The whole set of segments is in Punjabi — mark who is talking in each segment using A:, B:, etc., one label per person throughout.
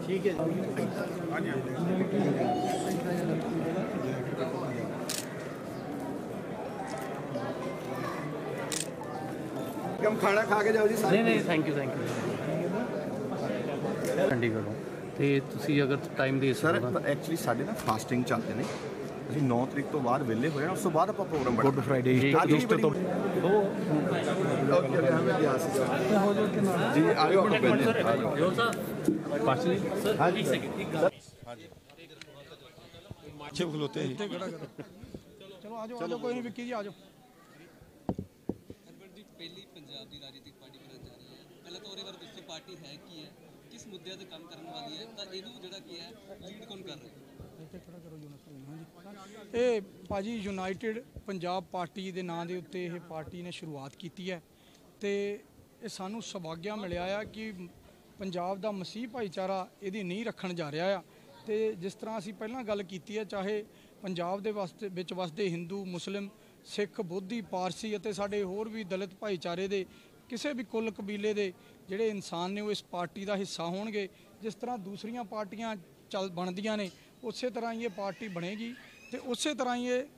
A: ठीक है
B: कम खाना खा के जाओ जी।
A: नहीं थैंक यू चंडीगढ़ ਤੇ ਤੁਸੀਂ ਅਗਰ ਟਾਈਮ ਦੇ
B: ਸਰ ਐਕਚੁਅਲੀ ਸਾਡੇ ਨਾ ਫਾਸਟਿੰਗ ਚੱਲਦੇ ਨੇ, ਅਸੀਂ 9 ਤਰੀਕ ਤੋਂ ਬਾਅਦ ਵਿਹਲੇ ਹੋਏ, ਉਸ ਤੋਂ ਬਾਅਦ ਆਪਾਂ ਪ੍ਰੋਗਰਾਮ ਬਣਾ ਗੁੱਡ ਫਰਾਈਡੇ ਜੀ ਆਇਓ
C: अच्छे खलोते हैं।
D: चलो आ जाओ कोई नहीं विक्की जी आ जाओ।
E: पहली पंजाब की राजनीतिक पार्टी बनना जा रही है, पहले तो और दोस्तों पार्टी है की है, किस मुद्दे पे काम करने वाली है, तो ਇਹਨੂੰ ਜਿਹੜਾ ਕੀ ਹੈ ਲੀਡ ਕੌਣ ਕਰ ਰਿਹਾ ਹੈ?
D: ਇਹ ਭਾਜੀ ਯੂਨਾਈਟਿਡ ਪੰਜਾਬ ਪਾਰਟੀ ਦੇ ਨਾਂ ਦੇ ਉੱਤੇ ਇਹ ਪਾਰਟੀ ਨੇ ਸ਼ੁਰੂਆਤ ਕੀਤੀ ਹੈ ਤੇ ਇਹ ਸਾਨੂੰ ਸੁਭਾਗਿਆ ਮਿਲਿਆ ਆ ਕਿ ਪੰਜਾਬ ਦਾ ਮਸੀਹ ਭਾਈਚਾਰਾ ਇਹਦੀ ਨੀਂਹ ਰੱਖਣ ਜਾ ਰਿਹਾ ਆ। ਤੇ ਜਿਸ ਤਰ੍ਹਾਂ ਅਸੀਂ ਪਹਿਲਾਂ ਗੱਲ ਕੀਤੀ ਹੈ, ਚਾਹੇ ਪੰਜਾਬ ਦੇ ਵਿੱਚ ਵਸਦੇ ਹਿੰਦੂ, ਮੁਸਲਿਮ, ਸਿੱਖ, ਬੋਧੀ, ਪਾਰਸੀ ਅਤੇ ਸਾਡੇ ਹੋਰ ਵੀ ਦਲਿਤ ਭਾਈਚਾਰੇ ਦੇ ਕਿਸੇ ਵੀ ਕੁੱਲ ਕਬੀਲੇ ਦੇ ਜਿਹੜੇ ਇਨਸਾਨ ਨੇ ਉਹ ਇਸ ਪਾਰਟੀ ਦਾ ਹਿੱਸਾ ਹੋਣਗੇ। ਜਿਸ ਤਰ੍ਹਾਂ ਦੂਸਰੀਆਂ ਪਾਰਟੀਆਂ ਬਣਦੀਆਂ ਨੇ ਉਸੇ ਤਰ੍ਹਾਂ ਹੀ ਇਹ ਪਾਰਟੀ ਬਣੇਗੀ ਤੇ ਉਸੇ ਤਰ੍ਹਾਂ ਹੀ ਇਹ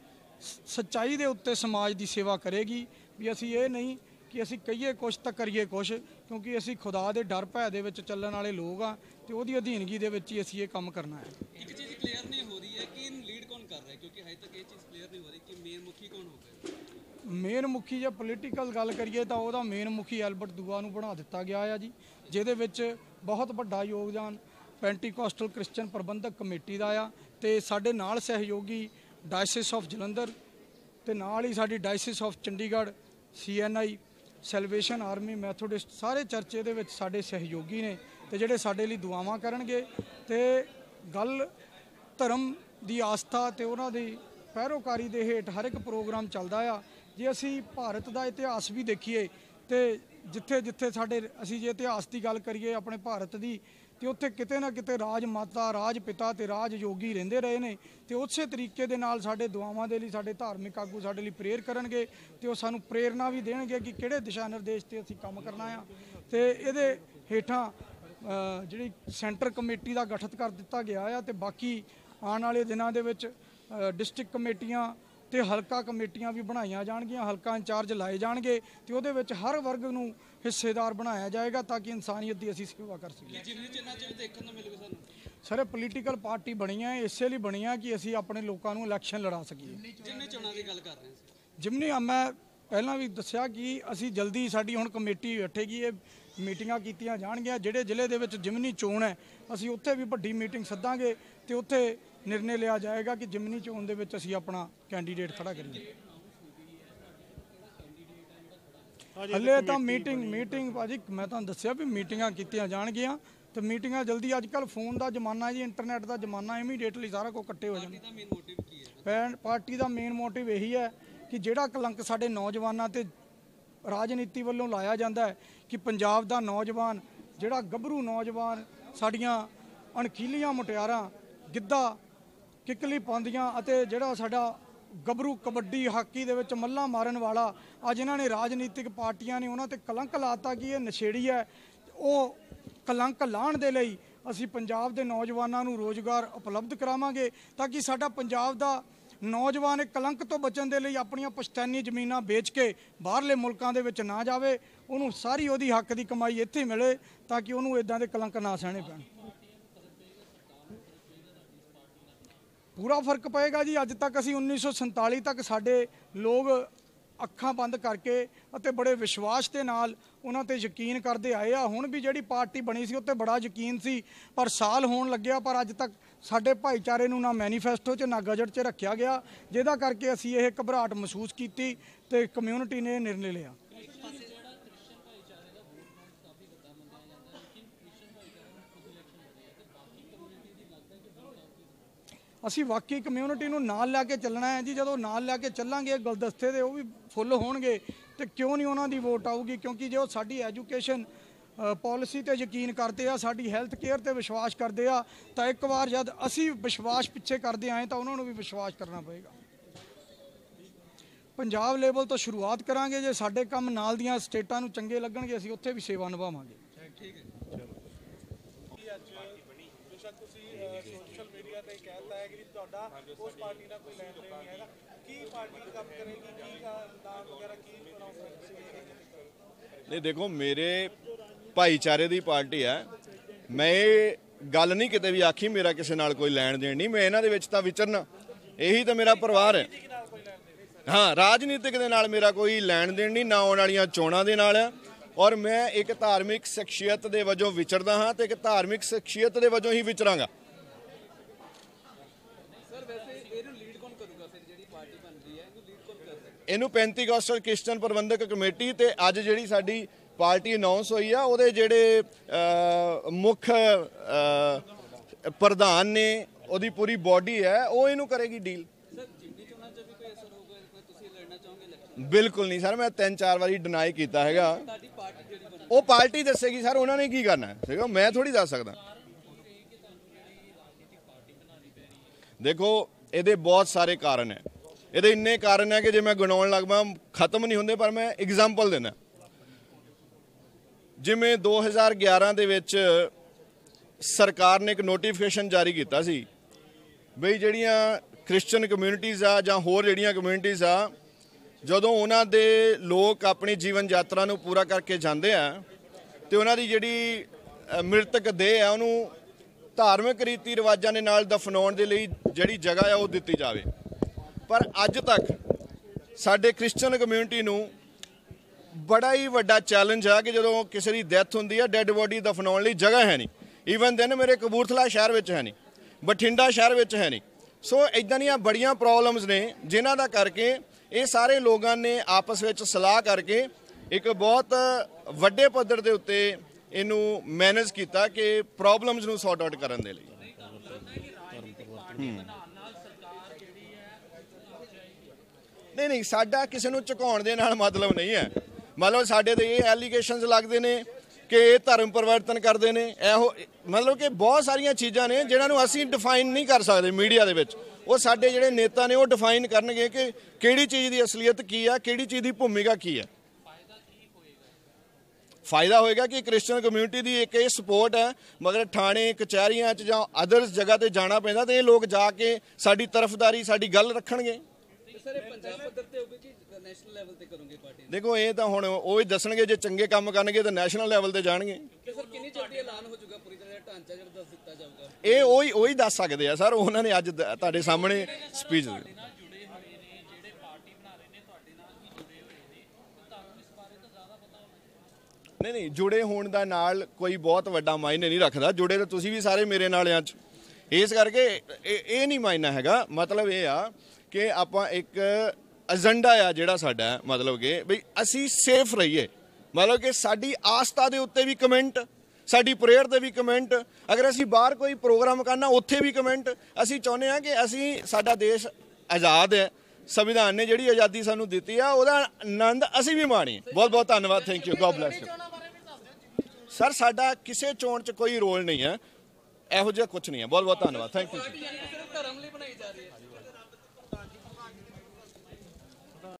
D: ਸੱਚਾਈ ਦੇ ਉੱਤੇ ਸਮਾਜ ਦੀ ਸੇਵਾ ਕਰੇਗੀ। ਵੀ ਅਸੀਂ ਇਹ ਨਹੀਂ ਕਿ ਅਸੀਂ ਕਹੀਏ ਕੁਛ ਤਾਂ ਕਰੀਏ ਕੁਛ, ਕਿਉਂਕਿ ਅਸੀਂ ਖੁਦਾ ਦੇ ਡਰ ਭੈ ਦੇ ਵਿੱਚ ਚੱਲਣ ਵਾਲੇ ਲੋਕ ਆ ਤੇ ਉਹਦੀ ਅਧੀਨਗੀ ਦੇ ਵਿੱਚ ਹੀ ਅਸੀਂ ਇਹ ਕੰਮ ਕਰਨਾ ਹੈ।
E: ਇੱਕ ਚੀਜ਼ ਕਲੀਅਰ ਨਹੀਂ ਹੋ ਰਹੀ ਹੈ ਕਿ ਇਹਨੂੰ ਲੀਡ ਕੌਣ ਕਰ ਰਿਹਾ ਹੈ, ਕਿਉਂਕਿ ਹਜੇ ਤੱਕ ਇਹ ਚੀਜ਼ ਕਲੀਅਰ ਨਹੀਂ ਹੋ ਰਹੀ ਕਿ ਮੇਨ ਮੁਖੀ ਕੌਣ ਹੋਊਗਾ।
D: ਮੇਨ ਮੁਖੀ ਜੇ ਪੋਲੀਟੀਕਲ ਗੱਲ ਕਰੀਏ ਤਾਂ ਉਹਦਾ ਮੇਨ ਮੁਖੀ ਐਲਬਰਟ ਦੂਆ ਨੂੰ ਬਣਾ ਦਿੱਤਾ ਗਿਆ ਆ ਜੀ, ਜਿਹਦੇ ਵਿੱਚ ਬਹੁਤ ਵੱਡਾ ਯੋਗਦਾਨ ਪੈਂਟੀਕੋਸਟਲ ਕ੍ਰਿਸਚਨ ਪ੍ਰਬੰਧਕ ਕਮੇਟੀ ਦਾ ਆ ਤੇ ਸਾਡੇ ਨਾਲ ਸਹਿਯੋਗੀ ਡਾਇਸਿਸ ਆਫ ਜਲੰਧਰ ਤੇ ਨਾਲ ਹੀ ਸਾਡੀ diocese of Chandigarh, CNI, salvation army, Methodist, ਸਾਰੇ ਚਰਚੇ ਦੇ ਵਿੱਚ ਸਾਡੇ ਸਹਿਯੋਗੀ ਨੇ ਤੇ ਜਿਹੜੇ ਸਾਡੇ ਲਈ ਦੁਆਵਾਂ ਕਰਨਗੇ। ਤੇ ਗੱਲ ਧਰਮ ਦੀ ਆਸਥਾ ਤੇ ਉਹਨਾਂ ਦੀ ਪੈਰੋਕਾਰੀ ਦੇ ਹੇਠ ਹਰ ਇੱਕ ਪ੍ਰੋਗਰਾਮ ਚੱਲਦਾ ਆ। ਜੇ ਅਸੀਂ ਭਾਰਤ ਦਾ ਇਤਿਹਾਸ ਵੀ ਦੇਖੀਏ ਤੇ ਜਿੱਥੇ ਜਿੱਥੇ ਸਾਡੇ ਅਸੀਂ ਜੇ ਇਤਿਹਾਸ ਦੀ ਗੱਲ ਕਰੀਏ ਆਪਣੇ ਭਾਰਤ ਦੀ, ਤੇ ਉੱਥੇ ਕਿਤੇ ਨਾ ਕਿਤੇ ਰਾਜ ਮਾਤਾ, ਰਾਜ ਪਿਤਾ ਤੇ ਰਾਜ ਯੋਗੀ ਰਹਿੰਦੇ ਰਹੇ ਨੇ ਤੇ ਉਸੇ ਤਰੀਕੇ ਦੇ ਨਾਲ ਸਾਡੇ ਦੁਆਵਾਂ ਦੇ ਲਈ ਸਾਡੇ ਧਾਰਮਿਕ ਆਗੂ ਸਾਡੇ ਲਈ ਪ੍ਰੇਅਰ ਕਰਨਗੇ ਤੇ ਉਹ ਸਾਨੂੰ ਪ੍ਰੇਰਨਾ ਵੀ ਦੇਣਗੇ ਕਿ ਕਿਹੜੇ ਦਿਸ਼ਾ ਨਿਰਦੇਸ਼ ਤੇ ਅਸੀਂ ਕੰਮ ਕਰਨਾ ਆ। ਤੇ ਇਹਦੇ ਹੇਠਾਂ ਜਿਹੜੀ ਸੈਂਟਰ ਕਮੇਟੀ ਦਾ ਗਠਨ ਕਰ ਦਿੱਤਾ ਗਿਆ ਆ ਤੇ ਬਾਕੀ ਆਉਣ ਵਾਲੇ ਦਿਨਾਂ ਦੇ ਵਿੱਚ ਡਿਸਟ੍ਰਿਕਟ ਕਮੇਟੀਆਂ ਤੇ ਹਲਕਾ ਕਮੇਟੀਆਂ ਵੀ ਬਣਾਈਆਂ ਜਾਣਗੀਆਂ, ਹਲਕਾ ਇੰਚਾਰਜ ਲਾਏ ਜਾਣਗੇ ਤੇ ਉਹਦੇ ਵਿੱਚ ਹਰ ਵਰਗ ਨੂੰ ਹਿੱਸੇਦਾਰ ਬਣਾਇਆ ਜਾਏਗਾ ਤਾਂ ਕਿ ਇਨਸਾਨੀਅਤ ਦੀ ਅਸੀਂ ਸੇਵਾ ਕਰ ਸਕੀਏ।
E: ਜਿਮਨੀ ਚੋਣਾਂ 'ਚ ਦੇਖਣ ਨੂੰ ਮਿਲੂਗਾ ਸਾਨੂੰ।
D: ਸਰ ਇਹ ਪੋਲੀਟੀਕਲ ਪਾਰਟੀ ਬਣੀ ਹੈ, ਇਸੇ ਲਈ ਬਣੀ ਹੈ ਕਿ ਅਸੀਂ ਆਪਣੇ ਲੋਕਾਂ ਨੂੰ ਇਲੈਕਸ਼ਨ ਲੜਾ ਸਕੀਏ।
E: ਜਿਮਨੀ ਚੋਣਾਂ ਦੀ ਗੱਲ ਕਰ ਰਹੇ ਹਾਂ।
D: ਜਿਮਨੀ ਮੈਂ ਪਹਿਲਾਂ ਵੀ ਦੱਸਿਆ ਕਿ ਅਸੀਂ ਜਲਦੀ ਸਾਡੀ ਹੁਣ ਕਮੇਟੀ ਬੈਠੇਗੀ, ਇਹ ਮੀਟਿੰਗਾਂ ਕੀਤੀਆਂ ਜਾਣਗੀਆਂ। ਜਿਹੜੇ ਜ਼ਿਲ੍ਹੇ ਦੇ ਵਿੱਚ ਜਿਮਨੀ ਚੋਣ ਹੈ ਅਸੀਂ ਉੱਥੇ ਵੀ ਵੱਡੀ ਮੀਟਿੰਗ ਸੱਦਾਂਗੇ ਤੇ ਉੱਥੇ ਨਿਰਣੇ ਲਿਆ ਜਾਏਗਾ ਕਿ ਜਿਮਨੀ ਚੋਣ ਦੇ ਵਿੱਚ ਅਸੀਂ ਆਪਣਾ ਕੈਂਡੀਡੇਟ ਖੜਾ ਕਰੀਏ। ਹਲੇ ਤਾਂ ਮੀਟਿੰਗ ਭਾਜੀ ਮੈਂ ਤੁਹਾਨੂੰ ਦੱਸਿਆ ਵੀ ਮੀਟਿੰਗਾਂ ਕੀਤੀਆਂ ਜਾਣਗੀਆਂ ਤੇ ਮੀਟਿੰਗਾਂ ਜਲਦੀ, ਅੱਜ ਕੱਲ੍ਹ ਫੋਨ ਦਾ ਜ਼ਮਾਨਾ ਜੀ, ਇੰਟਰਨੈਟ ਦਾ ਜ਼ਮਾਨਾ, ਇਮੀਡੀਏਟਲੀ ਸਾਰਾ ਕੁਝ ਇਕੱਠੇ ਹੋ ਜਾਂਦਾ। ਪਾਰਟੀ ਦਾ ਮੇਨ ਮੋਟਿਵ ਇਹੀ ਹੈ ਕਿ ਜਿਹੜਾ ਕਲੰਕ ਸਾਡੇ ਨੌਜਵਾਨਾਂ ਤੇ ਰਾਜਨੀਤੀ ਵੱਲੋਂ ਲਾਇਆ ਜਾਂਦਾ ਹੈ ਕਿ ਪੰਜਾਬ ਦਾ ਨੌਜਵਾਨ ਜਿਹੜਾ ਗੱਭਰੂ ਨੌਜਵਾਨ, ਸਾਡੀਆਂ ਅਣਖੀਲੀਆਂ ਮੁਟਿਆਰਾਂ ਗਿੱਧਾ ਕਿੱਕਲੀ ਪਾਉਂਦੀਆਂ ਅਤੇ ਜਿਹੜਾ ਸਾਡਾ ਗੱਭਰੂ ਕਬੱਡੀ, ਹਾਕੀ ਦੇ ਵਿੱਚ ਮੱਲਾਂ ਮਾਰਨ ਵਾਲਾ, ਅੱਜ ਇਹਨਾਂ ਨੇ ਰਾਜਨੀਤਿਕ ਪਾਰਟੀਆਂ ਨੇ ਉਹਨਾਂ ਤੇ ਕਲੰਕ ਲਾਤਾ ਕਿ ਇਹ ਨਸ਼ੇੜੀ ਹੈ। ਉਹ ਕਲੰਕ ਲਾਹਣ ਦੇ ਲਈ ਅਸੀਂ ਪੰਜਾਬ ਦੇ ਨੌਜਵਾਨਾਂ ਨੂੰ ਰੋਜ਼ਗਾਰ ਉਪਲਬਧ ਕਰਾਵਾਂਗੇ ਤਾਂ ਕਿ ਸਾਡਾ ਪੰਜਾਬ ਦਾ ਨੌਜਵਾਨ ਕਲੰਕ ਤੋਂ ਬਚਣ ਦੇ ਲਈ ਆਪਣੀਆਂ ਪੁਸ਼ਤੈਨੀ ਜ਼ਮੀਨਾਂ ਵੇਚ ਕੇ ਬਾਹਰਲੇ ਮੁਲਕਾਂ ਦੇ ਵਿੱਚ ਨਾ ਜਾਵੇ, ਉਹਨੂੰ ਸਾਰੀ ਉਹਦੀ ਹੱਕ ਦੀ ਕਮਾਈ ਇੱਥੇ ਮਿਲੇ ਤਾਂ ਕਿ ਉਹਨੂੰ ਇਦਾਂ ਦੇ ਕਲੰਕ ਨਾ ਸਹਿਣੇ ਪੈਣ। ਪੂਰਾ ਫਰਕ ਪਏਗਾ ਜੀ। ਅੱਜ ਤੱਕ ਅਸੀਂ 1947 ਤੱਕ ਸਾਡੇ ਲੋਕ ਅੱਖਾਂ ਬੰਦ ਕਰਕੇ ਅਤੇ ਬੜੇ ਵਿਸ਼ਵਾਸ ਦੇ ਨਾਲ ਉਹਨਾਂ ਤੇ ਯਕੀਨ ਕਰਦੇ ਆਏ ਆ। ਹੁਣ ਵੀ ਜਿਹੜੀ ਪਾਰਟੀ ਬਣੀ ਸੀ ਉੱਤੇ ਬੜਾ ਯਕੀਨ ਸੀ, ਪਰ ਸਾਲ ਹੋਣ ਲੱਗਿਆ ਪਰ ਅੱਜ ਤੱਕ ਸਾਡੇ ਭਾਈਚਾਰੇ ਨੂੰ ਨਾ ਮੈਨੀਫੈਸਟੋ 'ਚ ਨਾ ਗਜਟ 'ਚ ਰੱਖਿਆ ਗਿਆ, ਜਿਹਦਾ ਕਰਕੇ ਅਸੀਂ ਇਹ ਘਬਰਾਹਟ ਮਹਿਸੂਸ ਕੀਤੀ ਤੇ ਕਮਿਊਨਿਟੀ ਨੇ ਨਿਰਣੇ ਲਿਆ। ਅਸੀਂ ਵਾਕਈ ਕਮਿਊਨਿਟੀ ਨੂੰ ਨਾਲ ਲੈ ਕੇ ਚੱਲਣਾ ਹੈ ਜੀ। ਜਦੋਂ ਨਾਲ ਲੈ ਕੇ ਚੱਲਾਂਗੇ ਗੁਲਦਸਤੇ ਦੇ ਉਹ ਵੀ ਫੁੱਲ ਹੋਣਗੇ ਤੇ ਕਿਉਂ ਨਹੀਂ ਉਹਨਾਂ ਦੀ ਵੋਟ ਆਊਗੀ, ਕਿਉਂਕਿ ਜੇ ਉਹ ਸਾਡੀ ਐਜੂਕੇਸ਼ਨ ਪਾਲਿਸੀ ਤੇ ਯਕੀਨ ਕਰਦੇ ਆ, ਸਾਡੀ ਹੈਲਥ ਕੇਅਰ ਤੇ ਵਿਸ਼ਵਾਸ ਕਰਦੇ ਆ, ਤਾਂ ਇੱਕ ਵਾਰ ਜਦ ਅਸੀਂ ਵਿਸ਼ਵਾਸ ਪਿੱਛੇ ਕਰਦੇ ਆਏ ਤਾਂ ਉਹਨਾਂ ਨੂੰ ਵੀ ਵਿਸ਼ਵਾਸ ਕਰਨਾ ਪਏਗਾ। ਪੰਜਾਬ ਲੈਵਲ ਤੋਂ ਸ਼ੁਰੂਆਤ ਕਰਾਂਗੇ, ਜੇ ਸਾਡੇ ਕੰਮ ਨਾਲ ਦੀਆਂ ਸਟੇਟਾਂ ਨੂੰ ਚੰਗੇ ਲੱਗਣਗੇ ਅਸੀਂ ਉੱਥੇ ਵੀ ਸੇਵਾ ਨਿਭਾਵਾਂਗੇ।
E: ਠੀਕ ਹੈ।
F: ਤੱਕ ਤੁਸੀਂ ਸੋਸ਼ਲ ਮੀਡੀਆ ਤੇ ਕਹਿਤਾ ਹੈ ਕਿ ਤੁਹਾਡਾ ਉਸ ਪਾਰਟੀ ਨਾਲ ਕੋਈ ਲੈਣ ਦੇਣ ਨਹੀਂ ਹੈਗਾ, ਕੀ ਪਾਰਟੀ ਕੰਮ ਕਰੇਗੀ, ਕੀ ਨਾਮ ਵਗੈਰਾ ਕੀ ਅਨਾਉਂਸ ਕਰੇਗੀ?
C: ਨਹੀਂ ਦੇਖੋ, ਮੇਰੇ ਭਾਈਚਾਰੇ ਦੀ ਪਾਰਟੀ ਹੈ। ਮੈਂ ਇਹ ਗੱਲ ਨਹੀਂ ਕਿਤੇ ਵੀ ਆਖੀ ਮੇਰਾ ਕਿਸੇ ਨਾਲ ਕੋਈ ਲੈਣ ਦੇਣ ਨਹੀਂ। ਮੈਂ ਇਹਨਾਂ ਦੇ ਵਿੱਚ ਤਾਂ ਵਿਚਰਨਾ, ਇਹੀ ਤਾਂ ਮੇਰਾ ਪਰਿਵਾਰ ਹੈ। ਹਾਂ, ਰਾਜਨੀਤਿਕ ਦੇ ਨਾਲ ਮੇਰਾ ਕੋਈ ਲੈਣ ਦੇਣ ਨਹੀਂ, ਨਾ ਆਉਣ ਵਾਲੀਆਂ ਚੋਣਾਂ ਦੇ ਨਾਲ ਹੈ। ਔਰ ਮੈਂ ਇੱਕ ਧਾਰਮਿਕ ਸ਼ਖਸੀਅਤ ਦੇ ਵਜੋਂ ਵਿਚਰਦਾ ਹਾਂ ਤੇ ਇੱਕ ਧਾਰਮਿਕ ਸ਼ਖਸੀਅਤ ਦੇ ਵਜੋਂ ਹੀ ਵਿਚਰਾਂਗਾ।
E: ਸਰ ਵੈਸੇ ਇਹਨੂੰ ਲੀਡ ਕੌਣ ਕਰੂਗਾ ਫਿਰ, ਜਿਹੜੀ ਪਾਰਟੀ ਬਣ ਰਹੀ ਹੈ ਇਹਨੂੰ ਲੀਡ ਕੌਣ ਕਰੇਗਾ?
C: ਇਹਨੂੰ ਪੈਂਤੀਕਾਸਟਲ ਕ੍ਰਿਸਚਨ ਪ੍ਰਬੰਧਕ ਕਮੇਟੀ ਤੇ ਅੱਜ ਜਿਹੜੀ ਸਾਡੀ ਪਾਰਟੀ ਅਨਾਉਂਸ ਹੋਈ ਆ ਉਹਦੇ ਜਿਹੜੇ ਮੁੱਖ ਪ੍ਰਧਾਨ ਨੇ, ਉਹਦੀ ਪੂਰੀ ਬਾਡੀ ਹੈ, ਉਹ ਇਹਨੂੰ ਕਰੇਗੀ ਡੀਲ।
E: ਸਰ ਜਿਮਨੀ ਚੋਣਾਂ 'ਚ ਵੀ ਕੋਈ ਅਸਰ ਹੋਊਗਾ, ਤੁਸੀਂ ਲੜਨਾ ਚਾਹੋਗੇ ਇਲੈਕਸ਼ਨ?
C: ਬਿਲਕੁਲ ਨਹੀਂ ਸਰ, ਮੈਂ 3-4 ਵਾਰੀ ਡਿਨਾਈ ਕੀਤਾ ਹੈਗਾ।
E: ਤੁਹਾਡੀ ਪਾਰਟੀ ਜਿਹੜੀ ਬਣੀ
C: ਉਹ ਪਾਰਟੀ ਦੱਸੇਗੀ ਸਰ, ਉਹਨਾਂ ਨੇ ਕੀ ਕਰਨਾ ਹੈ, ਠੀਕ ਹੈ, ਮੈਂ ਥੋੜੀ ਦੱਸ ਸਕਦਾ। ਦੇਖੋ, ਇਹਦੇ ਬਹੁਤ ਸਾਰੇ ਕਾਰਨ ਹੈ। ਇਹਦੇ ਇੰਨੇ ਕਾਰਨ ਹੈ ਕਿ ਜੇ ਮੈਂ ਗਿਣਾਉਣ ਲੱਗ ਪਵਾਂ ਖਤਮ ਨਹੀਂ ਹੁੰਦੇ, ਪਰ ਮੈਂ ਐਗਜ਼ਾਮਪਲ ਦਿੰਦਾ। ਜਿਵੇਂ 2011 ਦੇ ਵਿੱਚ ਸਰਕਾਰ ਨੇ ਇੱਕ ਨੋਟੀਫਿਕੇਸ਼ਨ ਜਾਰੀ ਕੀਤਾ ਸੀ ਬਈ ਜਿਹੜੀਆਂ ਕ੍ਰਿਸਚਨ ਕਮਿਊਨਿਟੀਜ਼ ਆ ਜਾਂ ਹੋਰ ਜਿਹੜੀਆਂ ਕਮਿਊਨਿਟੀਜ਼ ਆ, ਜਦੋਂ ਉਹਨਾਂ ਦੇ ਲੋਕ ਆਪਣੀ ਜੀਵਨ ਯਾਤਰਾ ਨੂੰ ਪੂਰਾ ਕਰਕੇ ਜਾਂਦੇ ਆ ਤੇ ਉਹਨਾਂ ਦੀ ਜਿਹੜੀ ਮ੍ਰਿਤਕ ਦੇਹ ਆ ਉਹਨੂੰ ਧਾਰਮਿਕ ਰੀਤੀ ਰਿਵਾਜਾਂ ਦੇ ਨਾਲ ਦਫਨਾਉਣ ਦੇ ਲਈ ਜਿਹੜੀ ਜਗ੍ਹਾ ਆ ਉਹ ਦਿੱਤੀ ਜਾਵੇ। ਪਰ ਅੱਜ ਤੱਕ ਸਾਡੇ ਕ੍ਰਿਸਚਨ ਕਮਿਊਨਿਟੀ ਨੂੰ ਬੜਾ ਹੀ ਵੱਡਾ ਚੈਲੰਜ ਆ ਕਿ ਜਦੋਂ ਕਿਸੇ ਦੀ ਡੈਥ ਹੁੰਦੀ ਆ, ਡੈੱਡ ਬੋਡੀ ਦਫਨਾਉਣ ਲਈ ਜਗ੍ਹਾ ਹੈ ਨਹੀਂ। ਈਵਨ ਦੈਨ ਮੇਰੇ ਕਪੂਰਥਲਾ ਸ਼ਹਿਰ ਵਿੱਚ ਹੈ ਨਹੀਂ, ਬਠਿੰਡਾ ਸ਼ਹਿਰ ਵਿੱਚ ਹੈ ਨਹੀਂ। ਸੋ ਇੱਦਾਂ ਦੀਆਂ ਬੜੀਆਂ ਪ੍ਰੋਬਲਮਸ ਨੇ ਜਿਨ੍ਹਾਂ ਦਾ ਕਰਕੇ ਇਹ ਸਾਰੇ ਲੋਕਾਂ ਨੇ ਆਪਸ ਵਿੱਚ ਸਲਾਹ ਕਰਕੇ ਇੱਕ ਬਹੁਤ ਵੱਡੇ ਪੱਧਰ ਦੇ ਉੱਤੇ ਇਹਨੂੰ ਮੈਨੇਜ ਕੀਤਾ ਕਿ ਪ੍ਰੋਬਲਮਸ ਨੂੰ ਸੌਰਟ ਆਊਟ ਕਰਨ ਦੇ ਲਈ। ਨਹੀਂ, ਸਾਡਾ ਕਿਸੇ ਨੂੰ ਝੁਕਾਉਣ ਦੇ ਨਾਲ ਮਤਲਬ ਨਹੀਂ ਹੈ। ਮਤਲਬ ਸਾਡੇ ਤੇ ਇਹ ਐਲੀਗੇਸ਼ਨਸ ਲੱਗਦੇ ਨੇ ਕਿ ਇਹ ਧਰਮ ਪਰਿਵਰਤਨ ਕਰਦੇ ਨੇ, ਇਹੋ ਮਤਲਬ ਕਿ ਬਹੁਤ ਸਾਰੀਆਂ ਚੀਜ਼ਾਂ ਨੇ ਜਿਹਨਾਂ ਨੂੰ ਅਸੀਂ ਡਿਫਾਈਨ ਨਹੀਂ ਕਰ ਸਕਦੇ ਮੀਡੀਆ ਦੇ ਵਿੱਚ। ਉਹ ਸਾਡੇ ਜਿਹੜੇ ਨੇਤਾ ਨੇ ਉਹ ਡਿਫਾਈਨ ਕਰਨਗੇ ਕਿ ਕਿਹੜੀ ਚੀਜ਼ ਦੀ ਅਸਲੀਅਤ ਕੀ ਆ, ਕਿਹੜੀ ਚੀਜ਼ ਦੀ ਭੂਮਿਕਾ ਕੀ ਹੈ। ਫਾਇਦਾ ਹੋਏਗਾ ਕਿ ਕ੍ਰਿਸਚਨ ਕਮਿਊਨਿਟੀ ਦੀ ਇੱਕ ਇਹ ਸਪੋਰਟ ਹੈ, ਮਗਰ ਥਾਣੇ ਕਚਹਿਰੀਆਂ 'ਚ ਜਾਂ ਅਦਰਸ ਜਗ੍ਹਾ ਤੇ ਜਾਣਾ ਪੈਂਦਾ ਤੇ ਇਹ ਲੋਕ ਜਾ ਕੇ ਸਾਡੀ ਤਰਫਦਾਰੀ, ਸਾਡੀ ਗੱਲ ਰੱਖਣਗੇ।
E: ਸਰ ਇਹ ਪੰਜਾਬ ਪੱਧਰ ਤੇ ਹੋਵੇ ਕਿ ਨੈਸ਼ਨਲ ਲੈਵਲ ਤੇ ਕਰੋਗੇ ਪਾਰਟੀ?
C: ਦੇਖੋ, ਇਹ ਤਾਂ ਹੁਣ ਉਹ ਹੀ ਦੱਸਣਗੇ। ਜੇ ਚੰਗੇ ਕੰਮ ਕਰਨਗੇ ਤਾਂ ਨੈਸ਼ਨਲ ਲੈਵਲ ਤੇ ਜਾਣਗੇ।
E: ਸਰ ਕਿੰਨੀ ਜਲਦੀ ਐਲਾਨ ਹੋ ਜਾਊਗਾ, ਪੂਰੀ ਤਰ੍ਹਾਂ ਢਾਂਚਾ ਜਿਹੜਾ ਦੱਸ ਦਿੱਤਾ ਜਾਊਗਾ?
C: ਇਹ ਉਹੀ ਦੱਸ ਸਕਦੇ ਆ ਸਰ, ਉਹਨਾਂ ਨੇ ਅੱਜ ਤੁਹਾਡੇ ਸਾਹਮਣੇ ਸਪੀਚ ਦਿੱਤੀ। ਨਹੀਂ, ਜੁੜੇ ਹੋਣ ਦਾ ਨਾਲ ਕੋਈ ਬਹੁਤ ਵੱਡਾ ਮਾਇਨੇ ਨਹੀਂ ਰੱਖਦਾ। ਜੁੜੇ ਤਾਂ ਤੁਸੀਂ ਵੀ ਸਾਰੇ ਮੇਰੇ ਨਾਲ ਆ, ਇਸ ਕਰਕੇ ਇਹ ਨਹੀਂ ਮਾਇਨਾ ਹੈਗਾ। ਮਤਲਬ ਇਹ ਆ ਕਿ ਆਪਾਂ ਇੱਕ ਏਜੰਡਾ ਆ ਜਿਹੜਾ ਸਾਡਾ, ਮਤਲਬ ਕਿ ਬਈ ਅਸੀਂ ਸੇਫ ਰਹੀਏ। ਮਤਲਬ ਕਿ ਸਾਡੀ ਆਸਥਾ ਦੇ ਉੱਤੇ ਵੀ ਕਮੈਂਟ, ਸਾਡੀ ਪ੍ਰੇਅਰ ਦੇ ਵੀ ਕਮੈਂਟ, ਅਗਰ ਅਸੀਂ ਬਾਹਰ ਕੋਈ ਪ੍ਰੋਗਰਾਮ ਕਰਨਾ ਉੱਥੇ ਵੀ ਕਮੈਂਟ। ਅਸੀਂ ਚਾਹੁੰਦੇ ਹਾਂ ਕਿ ਅਸੀਂ, ਸਾਡਾ ਦੇਸ਼ ਆਜ਼ਾਦ ਹੈ, ਸੰਵਿਧਾਨ ਨੇ ਜਿਹੜੀ ਆਜ਼ਾਦੀ ਸਾਨੂੰ ਦਿੱਤੀ ਆ ਉਹਦਾ ਆਨੰਦ ਅਸੀਂ ਵੀ ਮਾਣੀਏ। ਬਹੁਤ ਬਹੁਤ ਧੰਨਵਾਦ, thank you, god bless you. Sir ਸਾਡਾ ਕਿਸੇ ਚੋਣ 'ਚ ਕੋਈ ਰੋਲ ਨਹੀਂ ਹੈ, ਇਹੋ ਜਿਹਾ ਕੁਝ ਨਹੀਂ ਹੈ। ਬਹੁਤ ਬਹੁਤ ਧੰਨਵਾਦ, ਥੈਂਕ ਯੂ।
E: ਪਾਰਟੀ ਯਾਨੀ ਕਿ ਸਿਰਫ ਧਰਮ ਲਈ ਬਣਾਈ ਜਾ ਰਹੀ ਹੈ?